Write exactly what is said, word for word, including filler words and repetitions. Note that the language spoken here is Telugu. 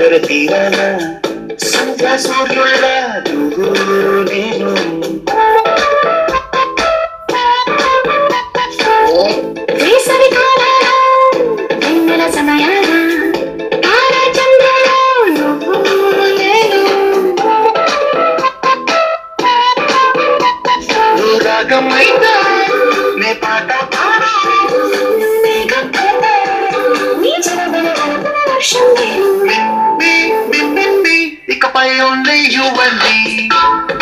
సాగర తీరాన సంధ్యా సూర్యుళ్ళ నువ్వు నేను వేసవి కాలాల వెన్నెల సమయాన తారా చంద్రులు నువ్వు నేను నువ్వు రాగం అయితే నే పాట పాడా మేఘం పడితే నీ జలబల కలుపున వర్షం నేను ఇకపై ఓన్లీ యు అండ్ మీ